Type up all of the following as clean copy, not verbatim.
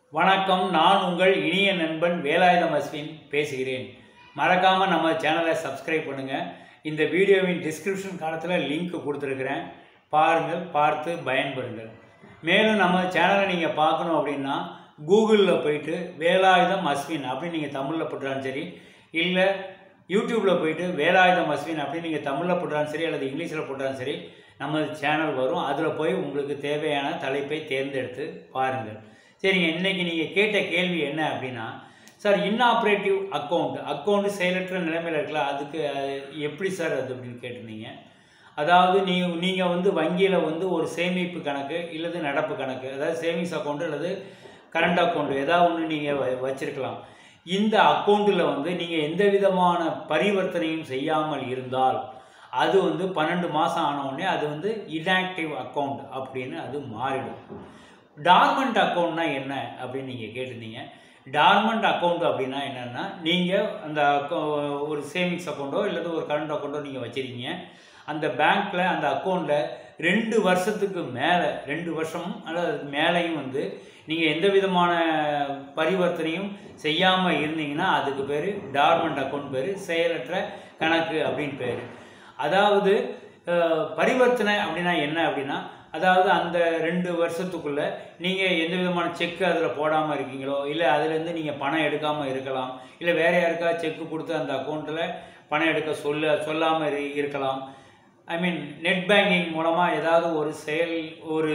வணக்கம். நான் உங்கள் இனிய நண்பன் வேலாயுதம் அஸ்வின் பேசுகிறேன். மறக்காமல் நம்ம சேனலை சப்ஸ்கிரைப் பண்ணுங்கள். இந்த வீடியோவின் டிஸ்கிரிப்ஷன் காலத்தில் லிங்க் கொடுத்துருக்குறேன், பாருங்கள், பார்த்து பயன்பெறுங்கள். மேலும் நம்ம சேனலை நீங்கள் பார்க்கணும் அப்படின்னா கூகுளில் போயிட்டு வேலாயுதம் அஸ்வின் அப்படின்னு நீங்கள் தமிழில் போட்டாலும் சரி, இல்லை யூடியூப்பில் போயிட்டு வேலாயுதம் அஸ்வின் அப்படின்னு நீங்கள் தமிழில் போட்டாலும் சரி அல்லது இங்கிலீஷில் போட்டாலும் சரி, நம்ம சேனல் வரும். அதில் போய் உங்களுக்கு தேவையான தலைப்பை தேர்ந்தெடுத்து பாருங்கள். சரிங்க, இன்றைக்கி நீங்கள் கேட்ட கேள்வி என்ன அப்படின்னா, சார் இன்ஆப்ரேட்டிவ் அக்கௌண்ட்டு செயலற்ற நிலைமையில் இருக்கலாம், அதுக்கு எப்படி சார் அது அப்படின்னு கேட்டிருந்தீங்க. அதாவது நீங்கள் வந்து வங்கியில் வந்து ஒரு சேமிப்பு கணக்கு இல்லது நடப்பு கணக்கு, அதாவது சேவிங்ஸ் அக்கௌண்ட்டு அல்லது கரண்ட் அக்கௌண்ட்டு ஏதாவது ஒன்று நீங்கள் வச்சுருக்கலாம். இந்த அக்கௌண்ட்டில் வந்து நீங்கள் எந்த விதமான பரிவர்த்தனையும் செய்யாமல் இருந்தால் அது வந்து 12 மாதம் ஆனவுடனே அது வந்து இன்ஆக்டிவ் அக்கௌண்ட் அப்படின்னு அது மாறிடும். டார்மண்ட் அக்கௌண்ட்னா என்ன அப்படின்னு நீங்கள் கேட்டிருந்தீங்க. டார்மண்ட் அக்கௌண்ட் அப்படின்னா என்னென்னா, நீங்கள் அந்த ஒரு சேவிங்ஸ் அக்கௌண்ட்டோ இல்லது ஒரு கரண்ட் அக்கௌண்ட்டோ நீங்கள் வச்சுருக்கீங்க. அந்த பேங்க்கில் அந்த அக்கௌண்ட்டில் 2 வருஷத்துக்கு மேலே, 2 வருஷமும் அல்லது மேலேயும் வந்து நீங்கள் எந்த விதமான பரிவர்த்தனையும் செய்யாமல் இருந்தீங்கன்னா அதுக்கு பேர் டார்மண்ட் அக்கௌண்ட், பேர் செயலற்ற கணக்கு அப்படின்னு பேர். அதாவது பரிவர்த்தனை அப்படின்னா என்ன அப்படின்னா, அதாவது அந்த 2 வருஷத்துக்குள்ளே நீங்கள் எந்த விதமான செக்கு அதில் போடாமல் இருக்கீங்களோ, இல்லை அதுலேருந்து நீங்கள் பணம் எடுக்காமல் இருக்கலாம், இல்லை வேறு யாருக்கா செக்கு கொடுத்து அந்த அக்கௌண்ட்டில் பணம் எடுக்க சொல்லாமல் இருக்கலாம். ஐ மீன் நெட் பேங்கிங் மூலமாக ஏதாவது ஒரு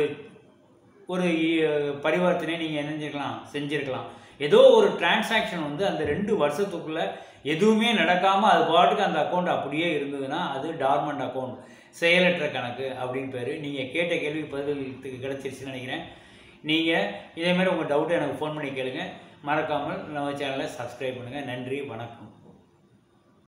ஒரு பரிவர்த்தனை நீங்கள் செஞ்சுருக்கலாம். ஏதோ ஒரு டிரான்சாக்ஷன் வந்து அந்த 2 வருஷத்துக்குள்ளே எதுவுமே நடக்காமல் அது பாட்டுக்கு அந்த அக்கௌண்ட் அப்படியே இருந்ததுன்னா அது டார்மண்ட் அக்கௌண்ட், செயலற்ற கணக்கு அப்படின்னு பேர். நீங்கள் கேட்ட கேள்வி பதிலுக்கு கிடச்சிருச்சுன்னு நினைக்கிறேன். நீங்கள் இதேமாதிரி உங்கள் டவுட்டை எனக்கு ஃபோன் பண்ணி கேளுங்க. மறக்காமல் நம்ம சேனலை சப்ஸ்கிரைப் பண்ணுங்கள். நன்றி, வணக்கம்.